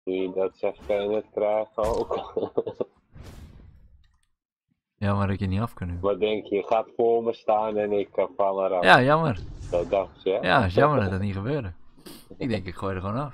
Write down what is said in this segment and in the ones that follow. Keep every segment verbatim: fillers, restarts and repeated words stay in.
Wie dat zegt, kan je het krijgen ook. Jammer dat ik je niet af kan nu. Wat denk je? Je gaat voor me staan en ik uh, val eraf. Ja, jammer. Dat dacht je, hè? Ja, is jammer dat dat niet gebeurde. Ik denk, ik gooi er gewoon af.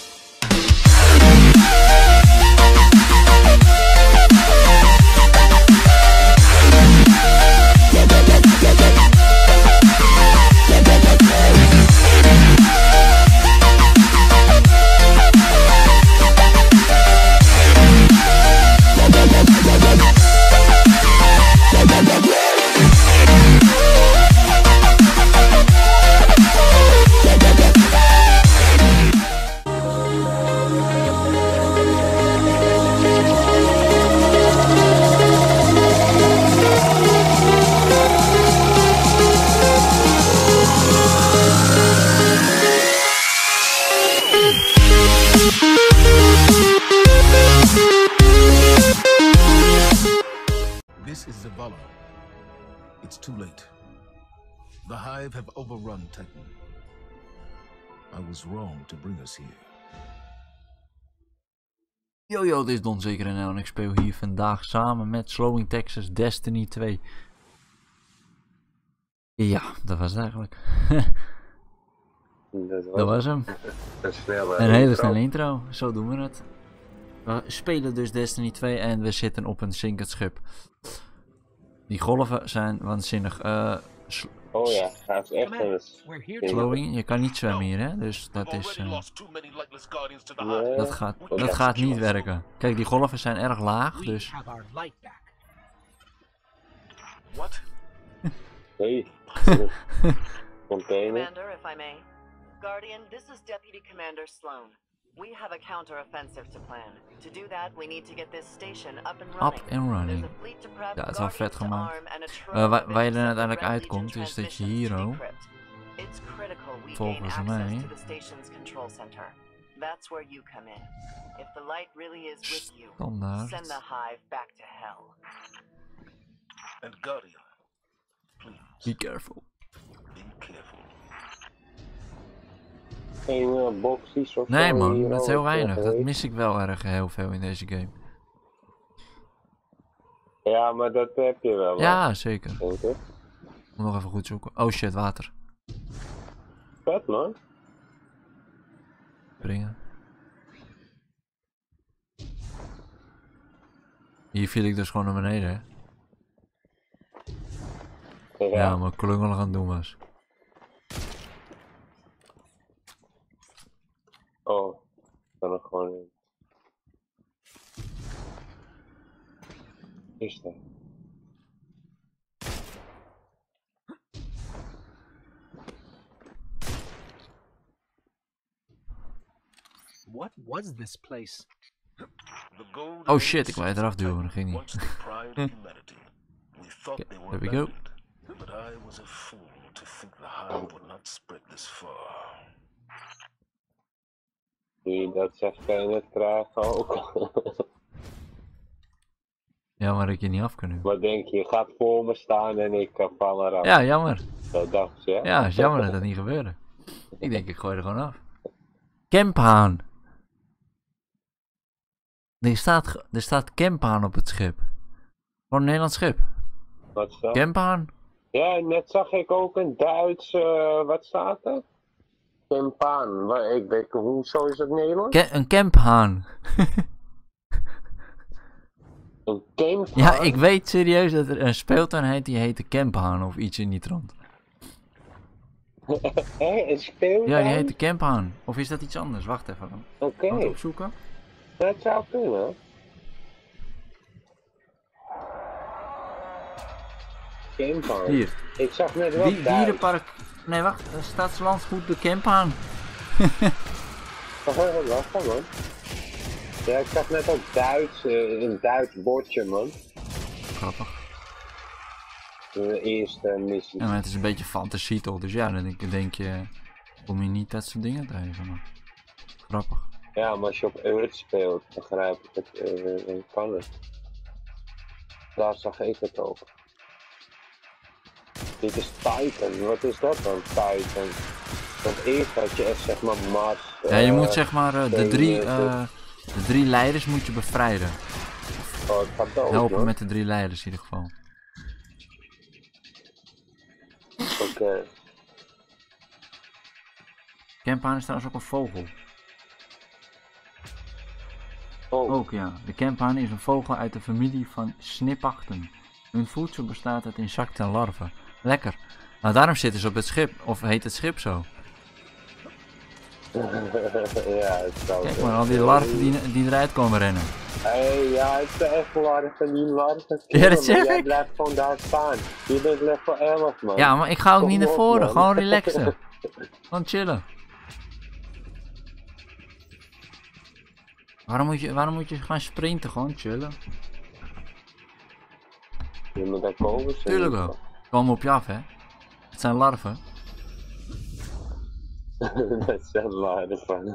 This is Zavala. It's too late. The Hive have overrun Titan. I was wrong to bring us here. Yo yo, dit is Don Zeker en en ik speel hier vandaag samen met Slowing Texas Destiny twee. Ja, dat was het eigenlijk. Dat was, Dat was hem. een snelle Een hele intro. snelle intro, zo doen we het. We spelen dus Destiny twee en we zitten op een zinkend schip. Die golven zijn waanzinnig. Uh, Oh ja, hij is echt een... Slowing, je kan niet zwemmen hier, hè? Dus dat is. Uh, Nee. dat gaat, Oh, dat ja. gaat niet werken. Kijk, die golven zijn erg laag, dus. What? Hey. Container. Commander, if I may. Guardian, this is Deputy Commander Sloan. We have a counter-offensive to plan. To do that, we need to get this station up and running. Up and running. There's a fleet to prep, Ja, het is wel vet Guardians to gemaakt. arm, and a trove Uh, waar, of waar je er intercepted uiteindelijk Red uitkomt Legion is dat je transmissions hier to oh, decrypt. It's critical we gain volgens access mij to the station's control center. That's where you come in. If the light really is with you, standaard. send the Hive back to hell. And Guardian, please, Be careful. be careful. Geen uh, boxies of Nee zo man, hier dat is al, heel ik weinig. zeg, Dat weet. mis ik wel erg heel veel in deze game. Ja, maar dat heb je wel. Ja, zeker. Denk ik. Moet nog even goed zoeken. Oh shit, water. Vet man. Springen. Hier viel ik dus gewoon naar beneden, hè? Ja, Ja, maar klungelig aan het doen was. Oh, kan er gewoon in. Is dat? What was this place? The gold Oh shit, ik wou je eraf duwen, dat ging niet. once the pride of humanity. We thought Okay, they were there we go. abandoned, but I was a fool to think the Hive would not spread this far. Wie dat zegt, kan je het krijgen ook. Jammer dat ik je niet af kan nu. Wat denk je? Je gaat voor me staan en ik uh, val eraf. Ja, jammer. Dat dacht je, hè? Ja, is jammer dat dat niet gebeurde. Ik denk, ik gooi er gewoon af. Camphaan. Er staat, ge- er staat Camphaan op het schip. Gewoon een Nederlands schip. Wat staat? Camphaan? Ja, net zag ik ook een Duits, uh, wat staat er? Kempaan. Wa- Ik weet, hoezo is het Nederlands? Ke- een Camphaan. Een Kempaan? Ja, ik weet serieus dat er een speeltuin heet die heette Camphaan of iets in die trant. Hé, een speeltuin? Ja, die heette Camphaan. Of is dat iets anders? Wacht even dan. Oké, Kan ik het opzoeken? dat zou kunnen. Kempaan. Hier. Ik zag net wel Die, Duits. dierenpark. Nee, wacht. eh, Staatslandgoed de Camphaan. Oh, wacht dan, man. Ja, ik zag net ook Duits, uh, een Duits bordje, man. Grappig. De eerste missie. Ja, maar het is een beetje fantasie toch, dus ja, dan denk, denk je, kom je niet dat soort dingen tegen, maar grappig. Ja, maar als je op Earth speelt, begrijp ik het, uh, dan kan het. Daar zag ik het ook. Dit is Titan, wat is dat dan, Titan? Want eerst had je echt zeg maar Mars. Ja, je uh, moet zeg maar uh, de twee drie, meter. uh, De drie leiders moet je bevrijden. Oh, het gaat dood, Helpen man. met de drie leiders in ieder geval. Oké. Okay. Campaan is trouwens ook een vogel. Oh, Ook ja, de campaan is een vogel uit de familie van snippachten. Hun voedsel bestaat uit insecten en larven. Lekker. Nou, daarom zitten ze op het schip. Of heet het schip zo? ja, het zou Kijk maar, al die larven die, die eruit komen rennen. Hé, hey, ja, het is echt larven, die larven. Ja, dat zeg Jij ik. blijft gewoon daar staan. Je bent level elf, man. Ja, maar ik ga ook Kom niet naar op, voren. man. Gewoon relaxen. Gewoon chillen. Waarom moet je, waarom moet je gaan sprinten? Gewoon chillen. Je moet daar komen. zo. Tuurlijk wel. Komen op je af, hè. Het zijn larven. Dat is echt larven.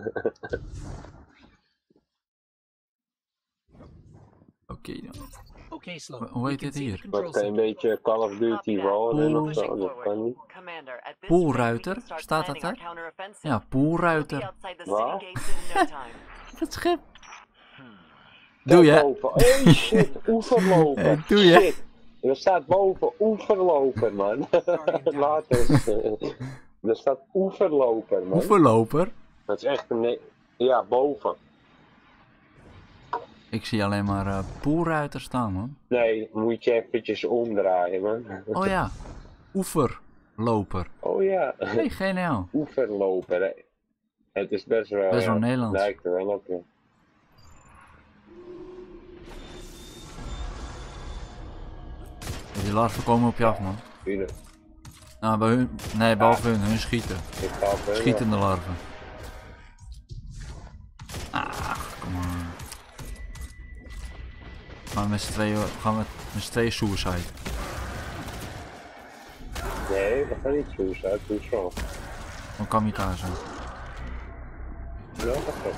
Oké dan. Okay, Sloan. Hoe heet we can dit see the hier? control Wat kan je een center. beetje Call of Duty Copy that. rollen of Pushing zo? Dat kan forward. niet. Commander, at this Poolruiter? rate, we can start Staat dat planning er? our counteroffensive. Ja, We'll be poolruiter. outside the Wat? city gates in no time. Het schip. Doe je? Boven. Oh shit, oeverloper. Ja, doe je? Shit. Er staat boven oeverloper, man. Later. Er staat oeverloper, man. Oeverloper? Dat is echt een... ne- Ja, boven. Ik zie alleen maar uh, poolruiter staan, man. Nee, moet je eventjes omdraaien, man. Oh ja. Oeverloper. Oh ja. Hey, geniaal. Oeverloper, hè. Het is best wel... Best wel ja, Nederlands. Lijkt er wel op, ja. Die larven komen op je af, man. Tuurlijk. Nou, bij hun... Nee, behalve hun. Hun schieten. Ik ga op hun, Schietende larven. Ah, kom maar. Gaan we met z'n tweeën... Gaan we met z'n tweeën suicide. Nee, dat gaat niet zo uit. Doe zo. Van kamikaze. Ja, dat gaat.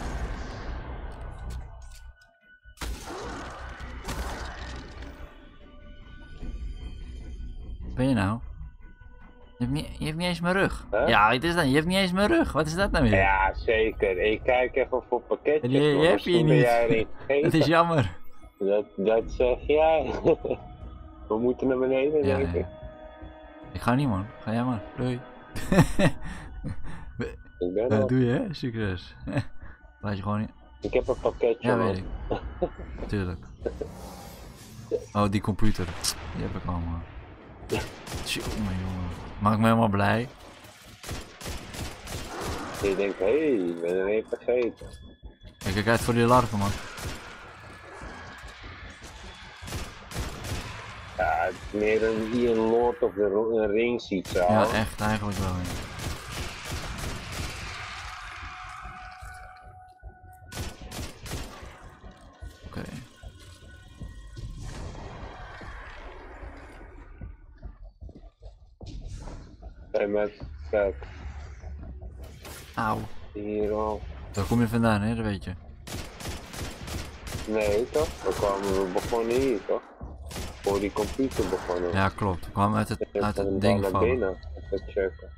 Ben je nou? Je hebt niet, je hebt niet eens mijn rug. Huh? Ja, het is dat. Je hebt niet eens mijn rug. Wat is dat nou weer? Ja, zeker. Ik kijk even voor pakketjes. Die- die man. heb je Misschien ben niet. jij erin vergeten. Het is jammer. Dat, dat zeg jij. We moeten naar beneden, Ja, denk ik. ja. Ik ga niet, man. Ga jij maar. Doei. Ik ben Ja, al. doe je, hè? Succes. Laat je gewoon niet. Ik heb een pakketje, Ja, man. weet ik. Tuurlijk. Oh, die computer. Die heb ik allemaal. Tjonge, jongen. Maakt me helemaal blij. Je denkt, hé, hey, ik ben er even vergeten. Ik kijk uit voor die larven, man. Ja, het is meer een, hier een Lord of the Ro- een Rings iets zo. Ja, echt, eigenlijk wel. Ja. Oké. En met, kijk, Auw. hier al. Daar kom je vandaan, hè? Dat weet je. Nee, toch? We kwamen, we begonnen hier, toch? Voor die computer begonnen. Ja, klopt. We kwamen uit het, Ik uit ben het dan ding naar vallen. binnen. Even checken.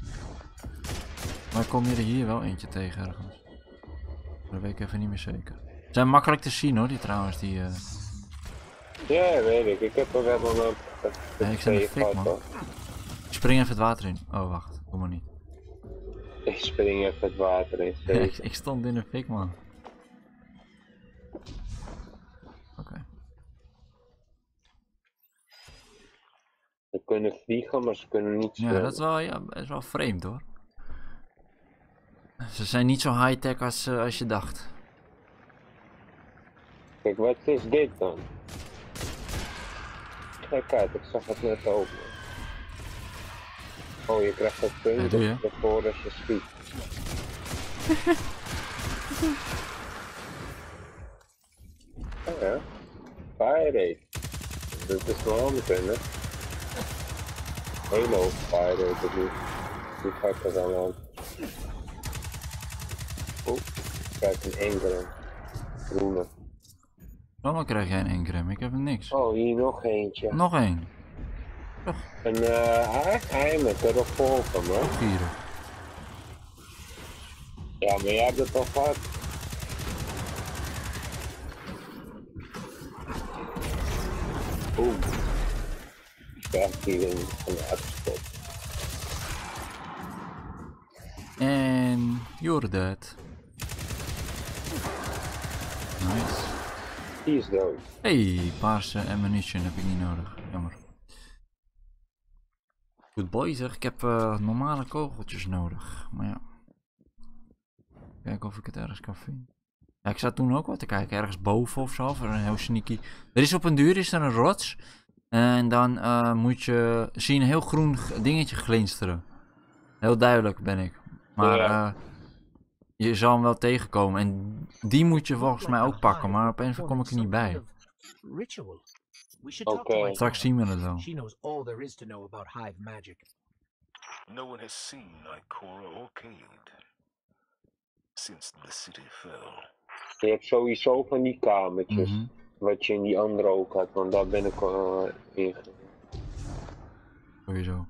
Maar kom je er hier wel eentje tegen ergens? Dat weet ik even niet meer zeker. Ze zijn makkelijk te zien hoor, die trouwens, die... eh, Ja, weet ik. Ik heb er wel een... een- Nee, ik zit in de twee fik, gehad, man. hoor. Ik spring even het water in. Oh, wacht. Doe maar niet. Ik spring even het water in. ik, steeds. ik stond in de fik, man. Oké. Ze kunnen vliegen, maar ze kunnen niet Ja, zwemmen. dat is wel, ja, best wel vreemd hoor. Ze zijn niet zo high-tech als, eh, als je dacht. Kijk, wat is dit dan? Kijk uit, ik zag het net open. Oh, je krijgt ook Ja, punten doe je. ervoor als je schiet. Oh ja, fire rate. Dat is wel handig, hè? Halo fire rate, dat niet. Die ga ik er dan aan. Oh, ik krijg een enkele groene. Dan krijg jij een engram, ik heb niks. Oh, hier nog eentje. Nog één. Een uh, hij met een revolver, man. Vieren. Ja, maar jij hebt het al gehad. Boom. Krijgt hij een van de uitgesteld. En you're dead. Nice. Die is dood. Hey, paarse ammunition heb ik niet nodig. Jammer. Goed boy zeg, ik heb uh, normale kogeltjes nodig. Maar ja. Kijken of ik het ergens kan vinden. Ja, ik zat toen ook wat te kijken, ergens boven of zo, voor een heel sneaky. Er is op een duur is er een rots. En dan uh, moet je zien een heel groen dingetje glinsteren. Heel duidelijk ben ik. Maar Ja. uh, je zal hem wel tegenkomen. En die moet je volgens mij ook pakken, maar opeens kom ik er niet bij. Ritual. We should talk Oké. to my Straks mother. zien we het wel. She knows all there is to know about hive magic. No one has seen Ikora or Cade since the city fell. Je hebt sowieso van die kamertjes. Mhm. Wat je in die andere ook had, want daar ben ik uh, in. Sowieso.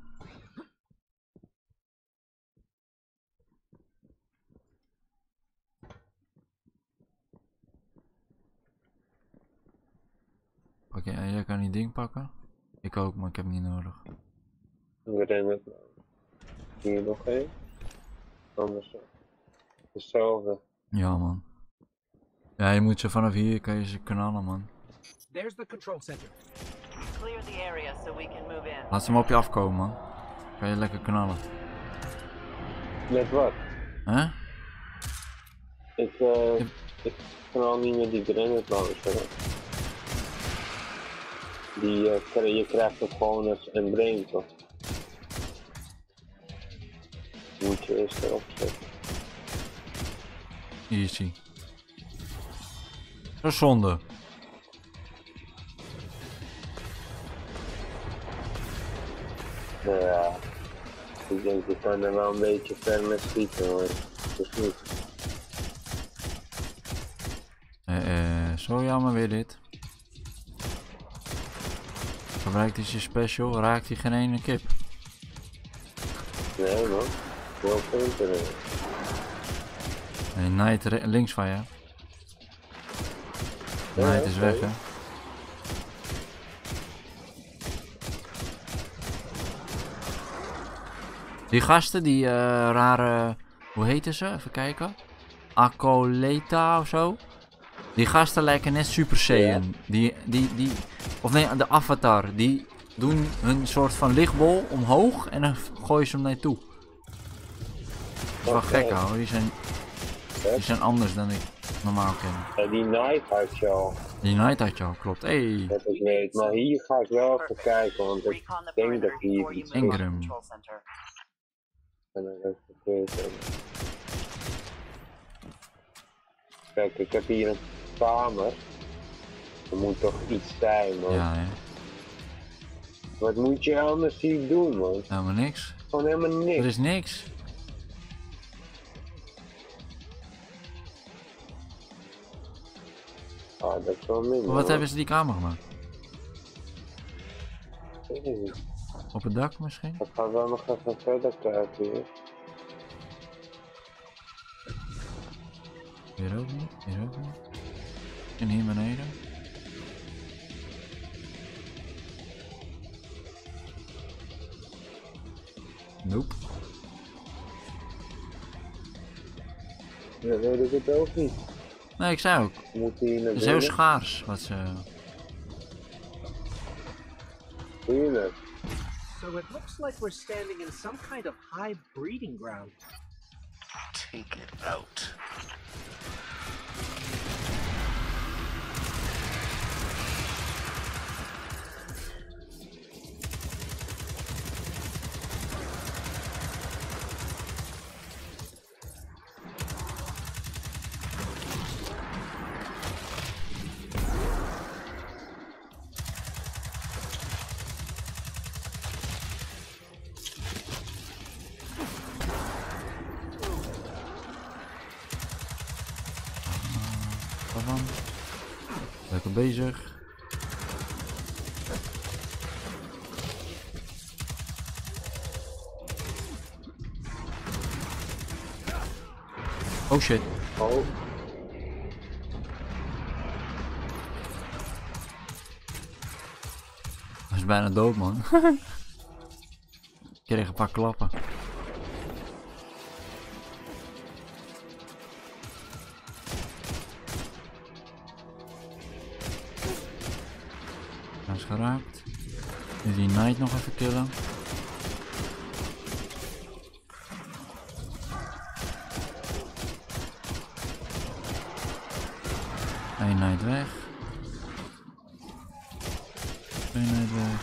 Oké, okay, jij kan die ding pakken. Ik ook, maar ik heb hem niet nodig. We rennen. Hier nog één. Anders. Hetzelfde. Ja man. Ja, je moet ze vanaf hier, kan je ze knallen man. There's the control center. Clear the area so we can move in. Laat ze maar op je afkomen man. Kan je lekker knallen. Met wat? Hè? Ik, uh, ik kan al niet meer die granite launcher. Die, uh, je krijgt het gewoon als embleem toch? Moet je eerst erop zetten. Easy. Dat is zonde. Nou ja, ik denk je kan er wel een beetje ver mee schieten, maar het is niet. Eh, eh, zo jammer weer dit. Gebruikt hij zijn special, raakt hij geen ene kip. Nee man, wel punten. En Knight links van je. Knight is weg hè. Die gasten, die uh, rare, hoe heten ze? Even kijken. Akoleta of zo. Die gasten lijken net Super Saiyan. Ja. Die, die, die, of nee, de Avatar. Die doen hun soort van lichtbol omhoog en dan gooien ze hem naar je toe. Dat is wel gek hoor, die zijn, die zijn anders dan ik normaal ken. Ja, die Knight had je al. Die Knight had je al, klopt. Hey. Dat is weet, maar hier ga ik wel even kijken, want ik denk dat hier iets is. Ingram. En dan even vergeten. Kijk, ik heb hier een kamer. Er moet toch iets zijn, man. Ja, hè. Wat moet je anders hier doen, man? Helemaal niks. Gewoon helemaal niks. Er is niks. Ah, dat is wel minder. Wat hoor. hebben ze die kamer gemaakt? Ik weet niet. Op het dak misschien? Ik ga wel nog even verder kijken hier. Hier ook niet, hier ook niet. En hier beneden. Nope. Ja, weet ik het ook niet. Nee, ik zei ook. Moet hier naar Het is heel binnen? schaars wat ze... Tuurlijk. So it looks like we're standing in some kind of hive breeding ground. Take it out. Daarvan. Lekker bezig. Oh shit. Oh. Hij is bijna dood, man. Ik kreeg een paar klappen. Hij is geraakt. Nu die Knight nog even killen. Eén Knight weg. Twee Knight weg.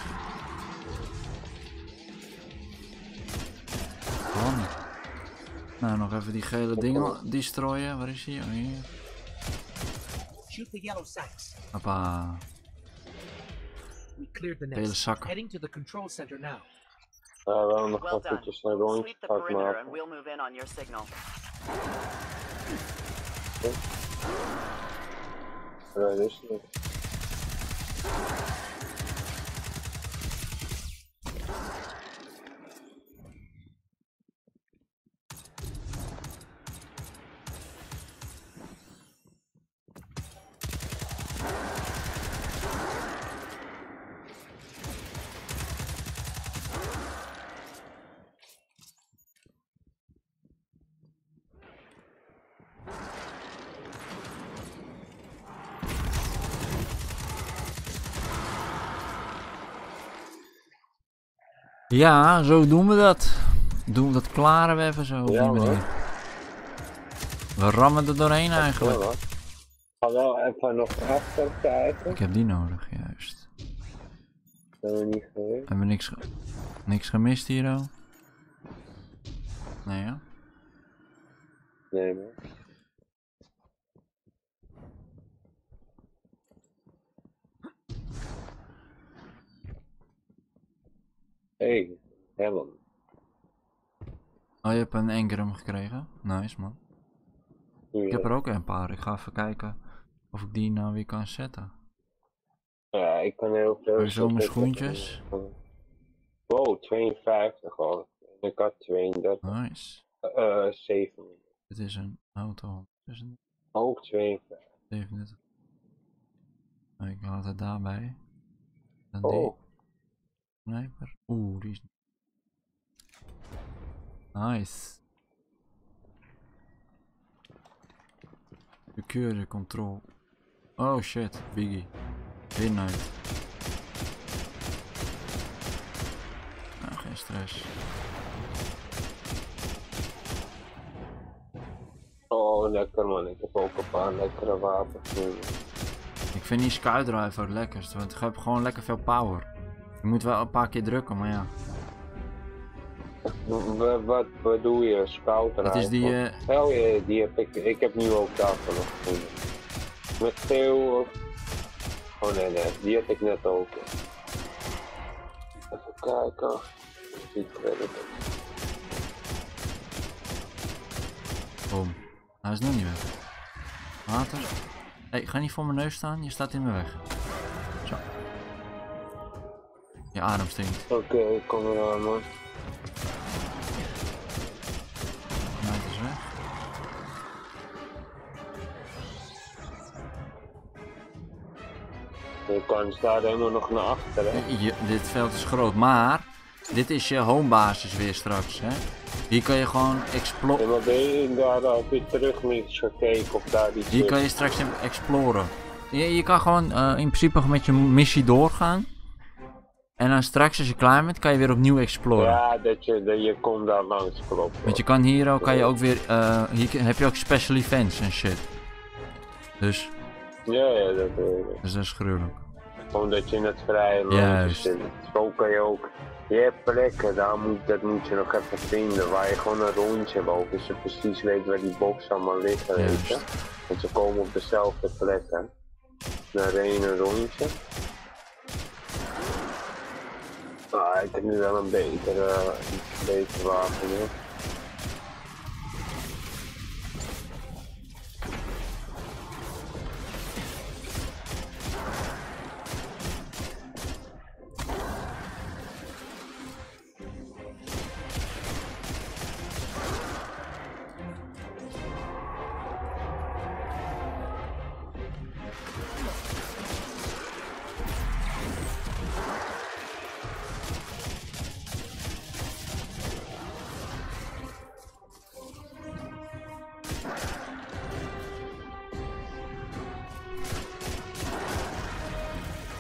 Plan. Nou, nog even die gele dingen destroyen. Waar is hij? Oh, hier. Shoot the yellow sacks. Hoppa. We cleared the Hele nest. zakken. Heading to the control center now. Ja, wel nog Well done. eventjes een We'll rondje sweep the gaan perimeter and maken. we'll move in on your signal. Ja, dat is niet. Ja, zo doen we dat. Doen we dat klaren we even zo op Ja, die manier. We rammen er doorheen eigenlijk. Ja, hoor. Ga wel even nog achter kijken. Ik heb die nodig, juist. Dat hebben we niet geweest. Hebben we niks, ge niks gemist hier al? Nee, ja. Nee, man. Hey, Helen. Oh, je hebt een Engram gekregen? Nice, man. Ik heb er ook een paar. Ik ga even kijken of ik die nou weer kan zetten. Ja, ik kan heel veel. Heb je zo mijn schoentjes? Wow, tweeënvijftig al. Ik had tweeëndertig. Nice. Uh, zeven. Dit is een auto. Dit is een Ook tweeënvijftig. zevenendertig. Oh, ik had het daarbij. Dan die. Oh, Sniper. Oeh, die is... Nice. Secure control. Oh shit, Biggie. Winnight. Nou, geen stress. oh, lekker man. Ik heb ook een paar lekkere wapens. Ik vind die Skydriver het lekkerst, want je hebt gewoon lekker veel power. Je moet wel een paar keer drukken, maar ja. Wat, wat, wat doe je? Scout Het is die... Uh... Oh ja, die heb ik. Ik heb nu ook daarvan nog gevonden. Met geel. Oh nee, nee, die heb ik net ook. Even kijken. Die credit. Boom. Hij is nog niet weg. Water. Hé, hey, ga niet voor mijn neus staan, je staat in mijn weg. Zo. Je adem stinkt. Oké, okay, ik kom eraan man. Nou, het is weg. Je kan daar helemaal nog naar achter hè. Je, dit veld is groot, maar dit is je homebasis weer straks, hè. Hier kan je gewoon exploren. Ja, maar ben je daar op je terug niet gekeken of daar die Hier kan je straks exploren. Je, je kan gewoon uh, in principe met je missie doorgaan. En dan straks als je klaar bent, kan je weer opnieuw exploren. Ja, dat je, dat je komt daar langs klopt. Want je kan hier ook, kan je ook weer, uh, hier heb je ook special events en shit. Dus. Ja, ja, dat weet ik. Dus dat is gruwelijk. Gewoon dat je in het vrije land zit. Zo kan je ook. Je hebt plekken, daar moet, dat moet je nog even vinden, waar je gewoon een rondje loopt, dus je precies weet waar die box allemaal liggen, weet je. Want ze komen op dezelfde plek, hè. Naar één rondje. Ah, ik heb nu wel een betere, een betere wapen, hè.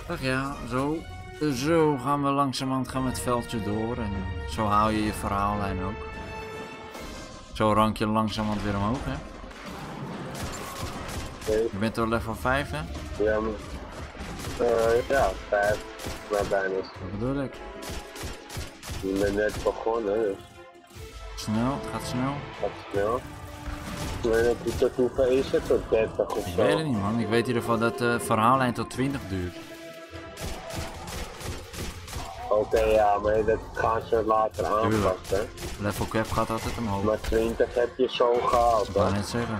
Ach ja, zo. Zo gaan we langzamerhand gaan we het veldje door en zo haal je je verhaallijn ook. Zo rank je langzamerhand weer omhoog, hè? Nee. Je bent al level vijf, hè? Ja, maar... Uh, ja, vijf. Maar bijna. Dat bedoel ik. Je bent net begonnen, dus... Snel, het gaat snel. Gaat snel. Ik weet niet tot hoeveel is het, tot dertig of Ik zo. weet het niet, man. Ik weet in ieder geval dat de verhaallijn tot twintig duurt. Oké, okay, ja, maar dat gaan ze later aanpassen. Level cap gaat altijd omhoog. Maar twintig heb je zo gehaald, Ik hè? wou net zeggen.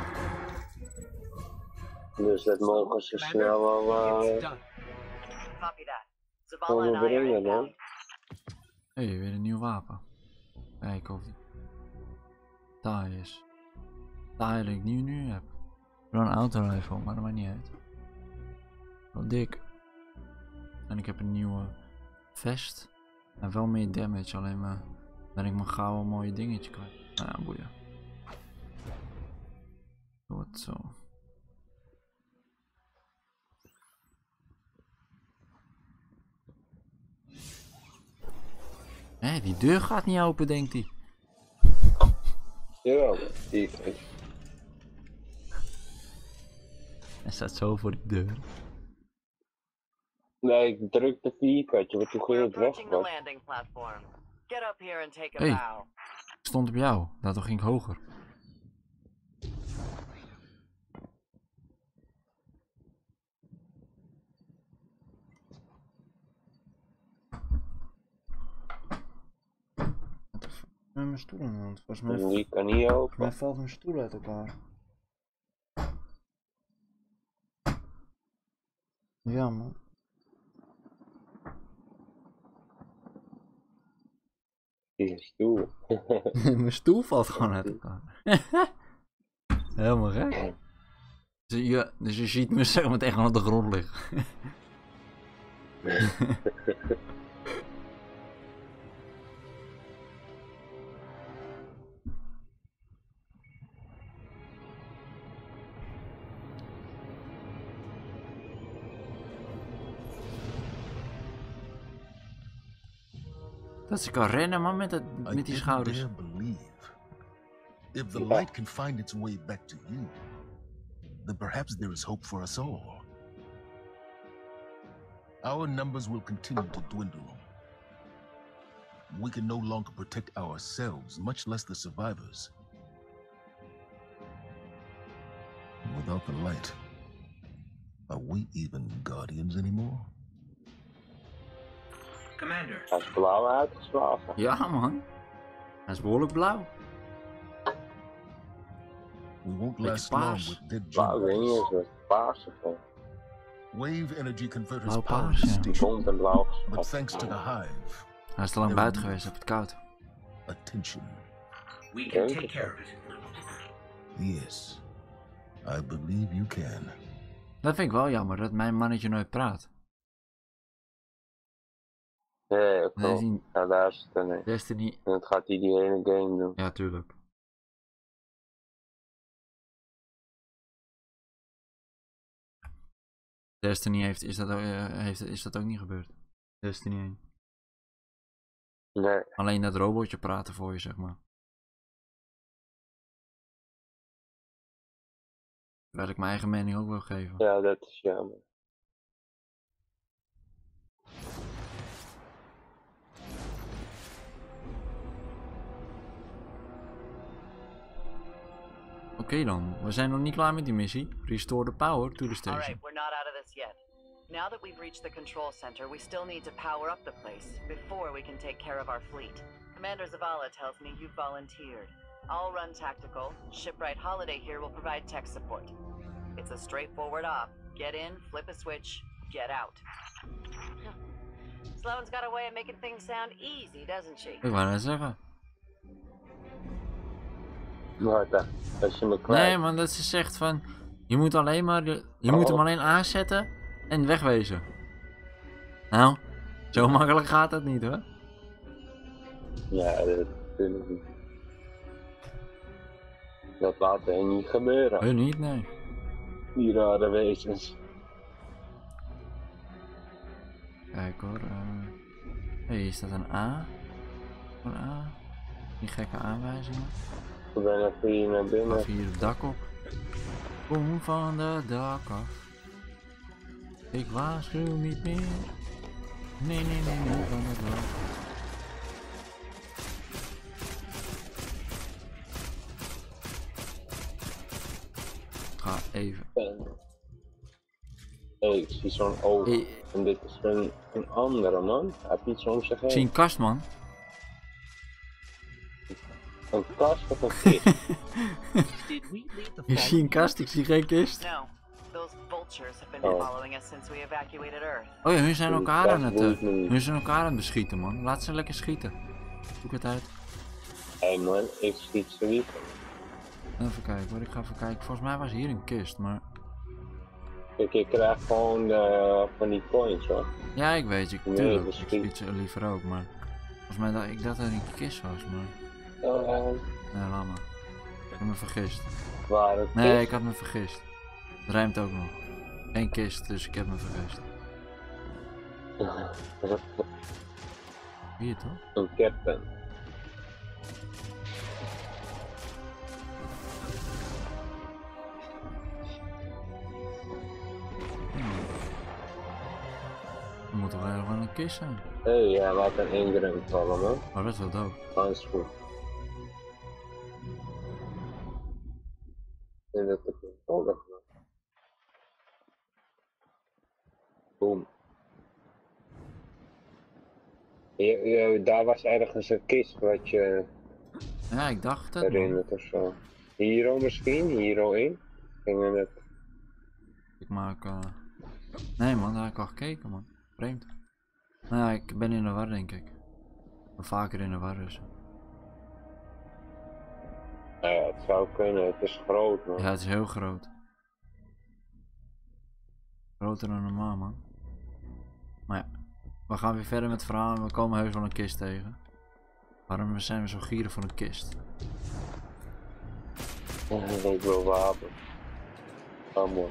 Dus dat mogen ze snel wel uh, Copy that. Zavala and I are onderbrengen, hè? inbound. Hé, hey, weer een nieuw wapen. Kijken of die taai is. Taai dat ik nu nu heb. Wel een autorifle, maar dat maakt niet uit. Wel dik. En ik heb een nieuwe vest. En wel meer damage, alleen maar ben ik mijn gouden mooie dingetje kwijt. Nou ja, boeien. Wordt zo. Hé, hey, die deur gaat niet open, denkt hij. Ja, die. Hij staat zo voor die deur. Nee, ik druk de vierkantje, want toen ging We're het weg. approaching the Was. landing platform. Get up here and take a Hey. bow. Ik stond op jou, daardoor ging ik hoger. Met mijn stoel in de hand. Volgens mij, Die kan niet volgens open. mij valt mijn stoel uit elkaar. Ja, man. Die stoel. Mijn stoel valt gewoon uit elkaar. Helemaal gek. Dus je, dus je ziet me zeg maar echt op de grond liggen. Dat ze kan rennen, man, met, het, I met die didn't schouders. dare believe. If the Yeah. light can find its way back to you, then perhaps there is hope for us all. Our numbers will continue to dwindle. We can no longer protect ourselves, much less the survivors. Without the light, are we even guardians anymore? Commander, Hij is blauw uitgeslagen. Ja, man. Hij is behoorlijk blauw. We won't Beetje last long paars. with dead Blauw, ik weet niet eens generals. wat paars van. Wave energy converters Blauw power paars, the ja. station, Blond en blauw. but thanks to the hive, Hij is te lang buiten geweest, heb het koud. attention. we can take care of it. Yes, I believe you can. Dat vind ik wel jammer, dat mijn mannetje nooit praat. Nee, ik Nee, wil. die Ja, luisteren, nee. Destiny... En dat gaat hij die hele game doen. Ja, tuurlijk. Destiny heeft, is dat, ook- eh, heeft, is dat ook niet gebeurd. Destiny één. Nee, Alleen dat robotje praten voor je, zeg maar. Terwijl ik mijn eigen mening ook wil geven. ja, dat is jammer. Oké dan, we zijn nog niet klaar met die missie. Restore the power to the Alright, station. we're not out of this yet. Now that we've reached the control center, we still need to power up the place before we can take care of our fleet. Commander Zavala tells me you've volunteered. I'll run tactical. Shipwright Holiday here will provide tech support. It's a straightforward op. Get in, flip a switch, get out. Sloane's got a way of making things sound easy, doesn't she? Ik wou net zeggen. Marta, als je me kwijt. Nee man, dat ze zegt van... Je moet alleen maar... Je, je moet hem alleen aanzetten en wegwezen. Nou, zo makkelijk gaat dat niet hoor. Ja, dat natuurlijk niet. Dat laat hij niet gebeuren. Hun niet, nee. Die rare wezens. kijken hoor. Uh, hey, hier staat een A. Een A. Die gekke aanwijzingen. Ik ben even hier naar binnen. Of hier het dak op. Kom van de dak af. Ik waarschuw niet meer. Nee, nee, nee, nee, van het dak. Ga even. Hé, hey, ik zie zo'n oog. Hey. En dit is een, een andere man. Heb je iets om zich heen? Ik zie een kast, man. Een kast of een kist? Did we leave the Ik zie een kast, ik zie geen kist. No, those vultures have been Oh. following us since we evacuated Earth. Oh ja, hun zijn Die elkaar kast aan het, boeit uh, me niet. hun zijn elkaar aan het beschieten, man. Laat ze lekker schieten. Zoek het uit. Hé hey man, ik schiet ze niet. Even kijken hoor, ik ga even kijken. Volgens mij was hier een kist, maar... Kijk, je krijgt gewoon uh, van die coins hoor. Ja, ik weet, ik, Nee, tuurlijk, dat is ik goed. schiet ze liever ook, maar... Volgens mij dacht ik dat er een kist was, maar... Uh, Nee, laat maar. Ik heb me vergist. waar het Nee, is. ik had me vergist. Het rijmt ook nog. Geen kist, dus ik heb me vergist. Hier toch? Een captain. Er moet toch ergens wel een kist zijn? Hé, hey, ja, laat een Ingram vallen man. Oh, dat is wel dope. Handschoen. Ik denk dat het een oorlog was. Boom. Je, je, daar was ergens een kist wat je Ja, ik dacht het. man. herinnert of zo. Hero misschien? Hero één? Gingen het. Ik maak... Uh... Nee man, daar heb ik al gekeken man. Vreemd. Nou ja, ik ben in de war denk ik. Ik ben vaker in de war dus. Nou ja, het zou kunnen, het is groot man. Ja, het is heel groot. Groter dan normaal man. Maar ja, we gaan weer verder met het verhaal en we komen heus wel een kist tegen. Waarom zijn we zo gierig voor een kist? Ik wil wapen. Oh mooi.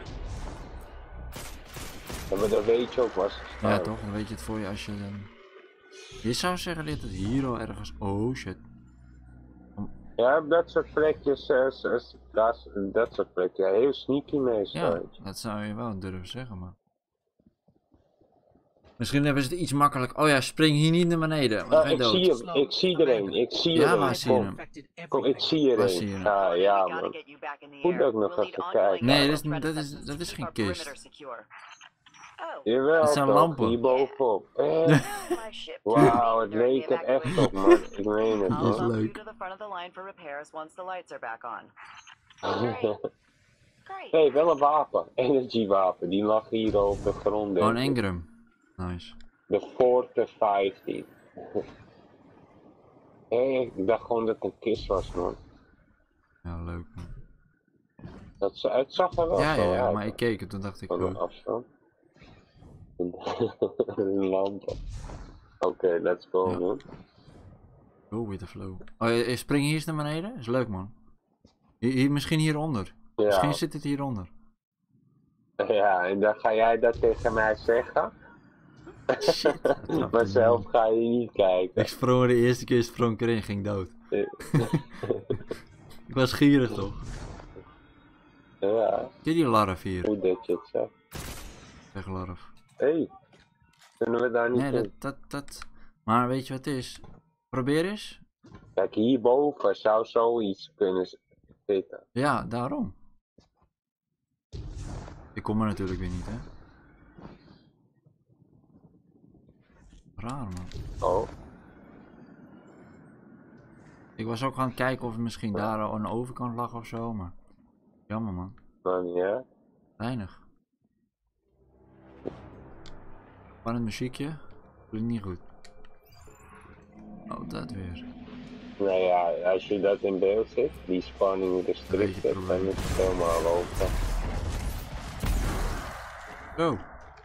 Ja, maar dat weet je ook was. Ja toch, dan weet je het voor je als je dan... Je zou zeggen dat het hier al ergens... Oh shit. Ja, dat soort plekjes, uh, dat, dat soort plekjes, ja, heel sneaky meestal. Ja, dat zou je wel durven zeggen maar... Misschien hebben ze het iets makkelijk. Oh ja, spring hier niet naar beneden. Maar Uh, geen ik dood. zie hem, ik zie er een, ik zie Ja, er waar een. zie je Kom, hem? kom, ik zie er Waar zie een. je hem? Ja, ja We gotta man. get you back in the Goed air. dat ik nog We'll even need kijk. ongoing Nee, dat is- threat dat is- assessments dat to is keep geen our kist. perimeter secure. Oh, Jawel, Het zijn toch, lampen. hierbovenop. Eh, my ship Wauw, het turned me leek er during the echt op man. Ik meen het I'll Dat is man. bump you leuk. to the front of the line for repairs once the lights are back on. Great. Hé, hey, wel een wapen. Energy wapen. Die lag hier op de grond. Oh, een denk ik. Engram. Nice. De Forte vijftien. Hé, hey, ik dacht gewoon dat het een kist was man. Ja, leuk man. Dat, ze- het zag er wel Ja, zo ja, ja, uit. maar ik keek het toen dacht ik... Van een Oh, afstand. Een lamp. Oké, okay, let's go Ja. man. go with the flow. Oh, je- je spring hier eens naar beneden? Is leuk man. Hier, hier, misschien hieronder. Ja. Misschien zit het hieronder. Ja, en dan ga jij dat tegen mij zeggen? Shit. dat trapte Maar me zelf in. ga je niet kijken. Ik sprong de eerste keer sprong ik erin, ging dood. Ik was gierig toch? Ja, Zie die larf hier? goed dat je het zegt. Zeg larf. Hé, hey, kunnen we daar niet Nee, in? dat, dat, dat... Maar weet je wat het is? Probeer eens. Kijk, hierboven zou zoiets kunnen z- zitten. Ja, daarom. Ik kom er natuurlijk weer niet, hè. Raar, man. Oh, Ik was ook aan het kijken of er misschien daar al een overkant lag of zo, maar... Jammer, man. nou niet hè? Weinig. Spannend muziekje. Klinkt niet goed. Oh, dat weer. Nou ja, als je dat in beeld ziet, die spanning Weet je restricted, het dan probleem. is het helemaal open. Zo.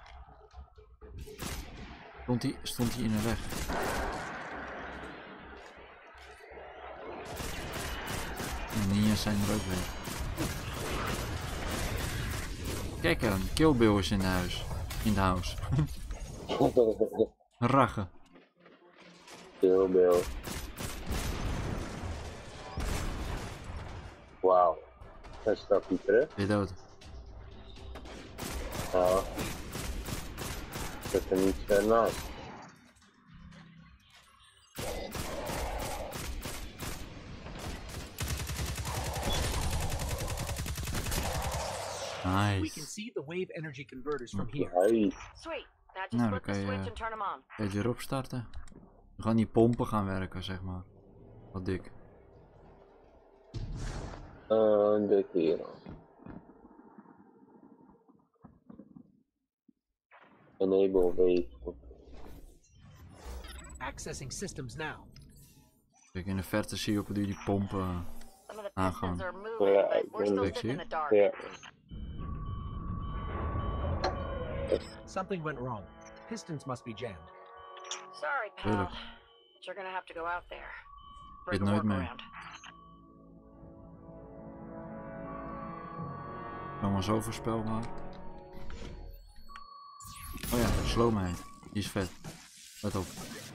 Stond hij stond hij in de weg. De ninjas zijn er ook weer. Kijk aan, Kill Bill is in de huis. In de house. Rachen. Heel veel. Wauw. Een stapje terug. Ben je dood? Nou. Zit er niet ver naast. We Nice. can see the wave energy converters from here. Hey. Sweet. Now just Nou, dan flip the kan je, switch eh, and turn them on. Kan je het weer opstarten? Dan gaan die pompen gaan werken, zeg maar. Wat dik. Uh, dit hier. Enable wave. Accessing systems now. Kijk, in de verte zie je op die die pompen. Some of the Ah, pistons gewoon. are moving, Ja, but ik we're ben still niks sitting in hier. the dark. Ja. Something went wrong. Pistons must be jammed. Sorry, pal. Tuurlijk. But you're gonna have to go out there. Weet Bring a nooit meer. workaround. Allemaal zo voorspelbaar. Oh ja, slowheid. Die is vet. Let op.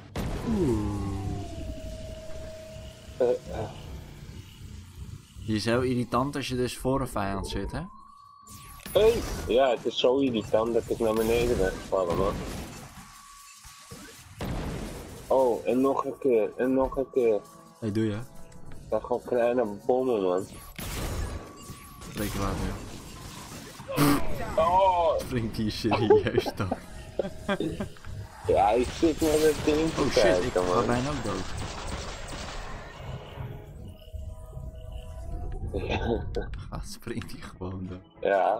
Uh, uh. Die is heel irritant als je dus voor een vijand zit, hè? Hey! Ja, het is zo irritant dat ik naar beneden ben gevallen, man. Oh, en nog een keer, en nog een keer. Hé, doe je? Dat gewoon kleine bommen, man. Spreek je water. Oh! Springt hier serieus dan? Ja, ik zit met het ding te Oh shit, ik kijken, ga man. bijna ook dood. Gaat, springt hij gewoon dood. Ja.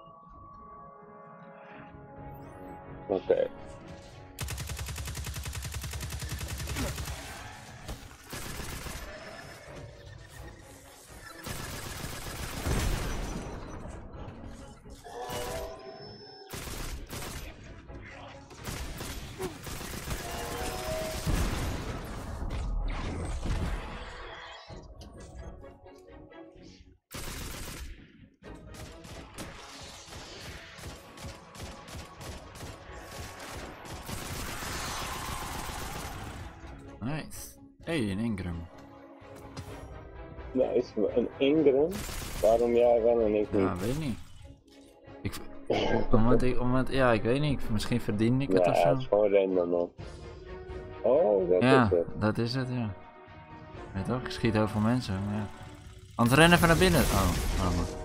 Oké. Okay. Nice. Hey, een Ingram. Nice, maar een Ingram? Waarom jij wel en ik niet? Ja, weet niet. Ik, omdat ik, omdat, ja, ik weet niet. Misschien verdien ik het Ja, of het is zo. gewoon random, man. Oh, dat Ja, is het. dat is het, ja. Weet toch, ik schiet heel veel mensen, maar ja. Anders rennen even naar binnen. Oh, oh man.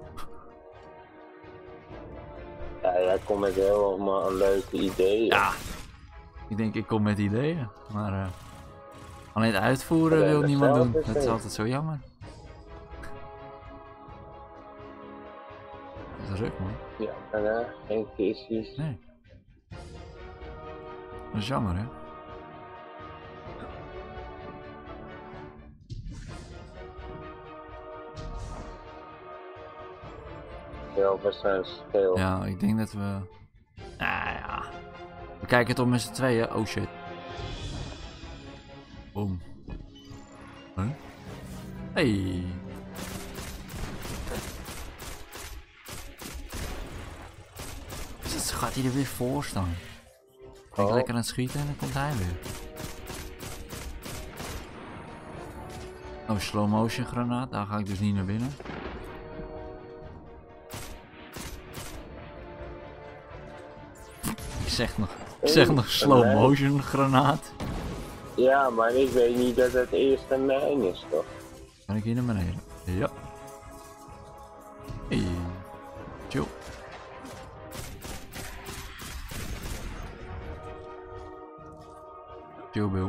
Ja, jij komt met helemaal een leuke ideeën. Ja. Ik denk, ik kom met ideeën, maar uh, alleen het uitvoeren Alleen wil het niemand zelf doen. is Dat is het. altijd zo jammer. Dat is druk, man. Ja, daarna geen kistjes. Nee. Dat is jammer, hè? Heel veel zijn stil. Ja, ik denk dat we... Nou ja... We kijken het om met z'n tweeën. Oh shit. Boom. Huh? Hey. Dus gaat hij er weer voor staan. Ik ben Oh. lekker aan het schieten en dan komt hij weer. Oh, slow motion granaat. Daar ga ik dus niet naar binnen. Ik zeg nog, ik zeg nog slow motion granaat. Ja, maar ik weet niet dat het eerste mijn is, toch? Kan ik hier naar beneden? Ja. Hey. Chill. Chill, Bill.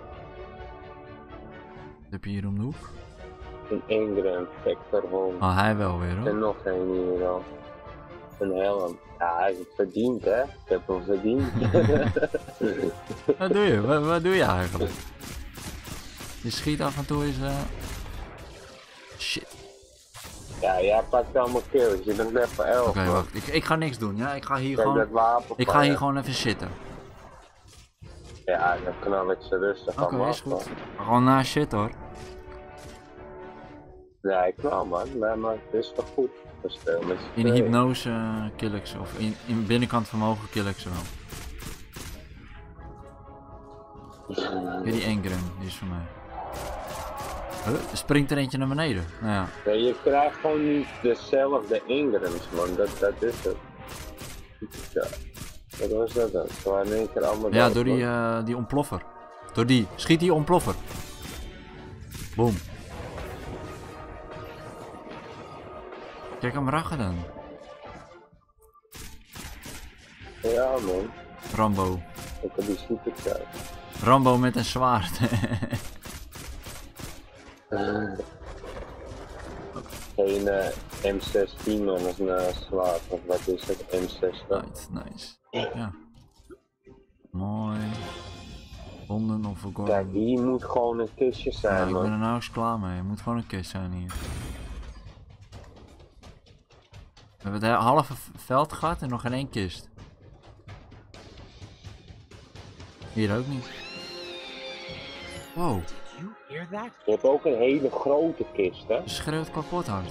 Wat heb je hier om de hoek? Een Ingram, Vector honderd. Oh, hij wel weer hoor. En nog een hier dan. Een helm. Ja, hij is het verdiend, hè? Ik heb hem verdiend. Wat doe je? Wat, wat doe je eigenlijk? Je schiet af en toe eens... Uh... Shit. Ja, jij pakt allemaal kills. Je bent level elf. Oké, man. wacht. Ik, ik ga niks doen. Ja, ik ga hier Kijk dat gewoon... wapen Ik van ga je. hier gewoon even zitten. Ja, dan knal ik ze rustig Oké, allemaal is af, goed. man. Gewoon na shit hoor. Ja, ik knal, man. Maar, maar het is toch goed. Dus, uh, met z'n In de tweeën. hypnose uh, kill ik ze. Of in, in binnenkant vermogen kill ik ze wel. Weer die Engram, die is voor mij. Huh? Er springt er eentje naar beneden. Nou ja. Nee, je krijgt gewoon niet dezelfde Ingrams, man. Dat, dat is het. Ja. Wat was dat dan? Ze waren in één keer allemaal Ja, dood, door die, man. uh, die ontploffer. Door die. Schiet die ontploffer. Boom. Kijk hem rachen dan. Ja, man. Rambo. Ik heb die superkruid. Rambo met een zwaard. Geen uh, M zestien, man, als een zwaard. Of wat is het? M zestig. Nice, nice. Ja. Mooi. Honden of een Kijk, hier moet gewoon een kistje zijn, ja, ik man. ben er nou eens klaar mee. Het moet gewoon een kist zijn hier. We hebben het halve veld gehad en nog geen één kist. Hier ook niet. Wow. You hear that? Je hebt ook een hele grote kist, hè? Je schreeuwt kapot hard.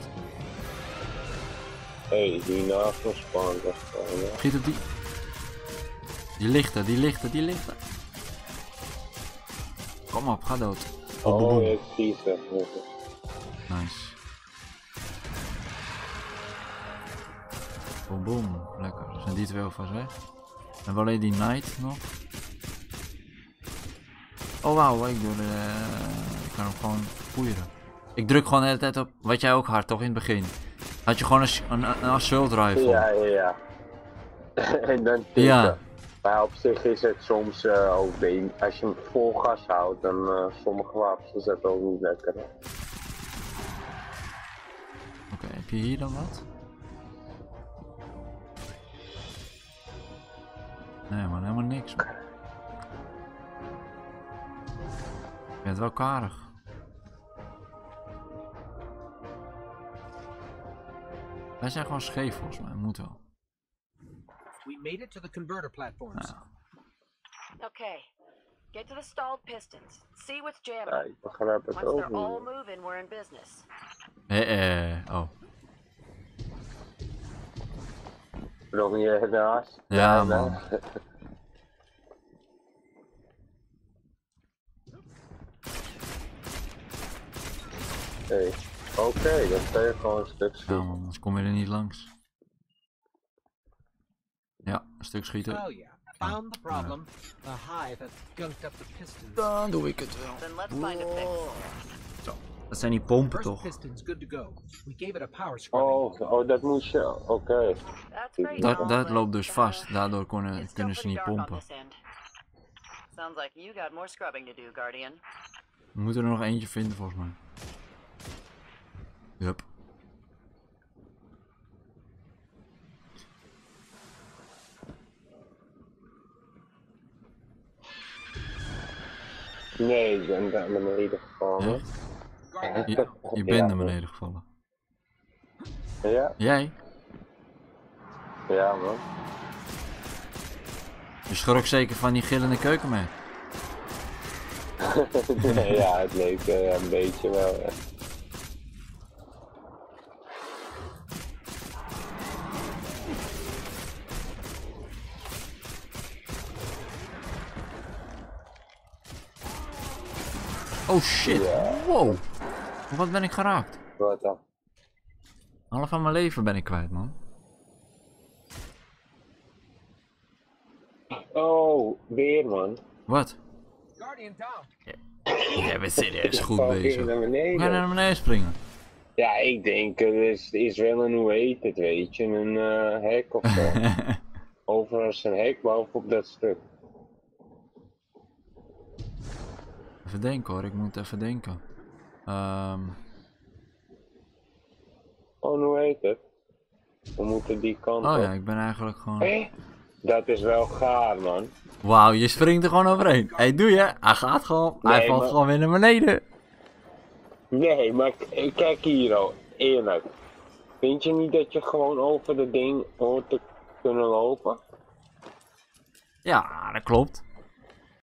Hé, hey, die naast ons spant was gewoon, ja. Schiet op die. Die lichten, die lichten, die lichten. Kom op, ga dood. Boom, boom, boom. Oh, ik zie ze. Nice. Boom, boom. Lekker. Dan zijn die twee alvast weg. We hebben alleen die Knight nog. Oh wauw, ik doe de... Ik kan hem gewoon poeieren. Ik druk gewoon de hele tijd op, wat jij ook hard toch in het begin. Had je gewoon een, een, een assault rifle. Ja, ja, ja. En dan tikken. Ja. Maar op zich is het soms uh, ook, de, als je hem vol gas houdt, dan uh, sommige wapens is dat ook niet lekker. Oké, okay, heb je hier dan wat? Nee man, helemaal niks man. Je bent wel karig. Wij zijn gewoon scheef volgens mij, moet wel. We made it to the converter platforms. Ja. Okay. Get to the stalled pistons. See what's jamming. ja, ik begrijp het Once ook they're all niet. moving, we're in business. Eh, eh, oh. Nog niet ernaast. Ja man. Hey. Oké, okay, dan sta je gewoon een stuk Ja schieten. man, anders kom je er niet langs. Ja, een stuk schieten. Oh yeah, found the problem. The hive has gunked up the pistons. Dan doe ik het wel. Then let's find a fix. Dat zijn die pompen First toch? piston's good to go. We gave it a power scrubbing. Oh, oh, dat moest je. Oké. Okay. That's great. Dat, all, dat but, loopt dus uh, vast, daardoor kunnen, it's still kunnen ze pretty niet dark on pompen. this end. Sounds like you got more scrubbing to do, Guardian. We moeten er nog eentje vinden volgens mij. Yup. Nee, ik ben daar naar beneden gevallen. Echt? Je, je bent naar beneden gevallen. Ja? Jij? Ja, man. Je schrok zeker van die gillende keukenmeid. Nee, ja, het leek uh, een beetje wel. Ja. Oh shit, Ja. wow. Wat ben ik geraakt? Wat dan? Half van mijn leven ben ik kwijt, man. Oh, weer, man. Wat? Guardian down. Jij bent serieus goed Val weer bezig. naar Ga je beneden. naar beneden springen? Ja, ik denk, er is, is wel een, hoe heet het, weet je, een uh, hek of zo. Overal is een hek bovenop dat stuk. Even denken hoor, ik moet even denken. Um, Oh, hoe heet het? We moeten die kant oh op. ja, ik ben eigenlijk gewoon... Hé? Dat is wel gaar, man. Wauw, je springt er gewoon overheen. Hé, hey, doe je? Hij gaat gewoon. Hij Nee, valt maar- gewoon weer naar beneden. Nee, maar k- kijk hier al, eerlijk. Vind je niet dat je gewoon over dat ding hoort te kunnen lopen? Ja, dat klopt.